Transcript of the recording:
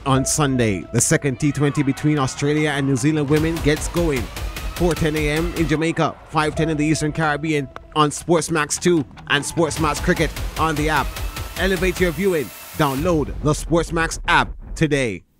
On Sunday, the second T20 between Australia and New Zealand women gets going. 4:10 a.m. in Jamaica, 5:10 in the Eastern Caribbean on SportsMax2 and SportsMax Cricket on the app. Elevate your viewing. Download the SportsMax app today.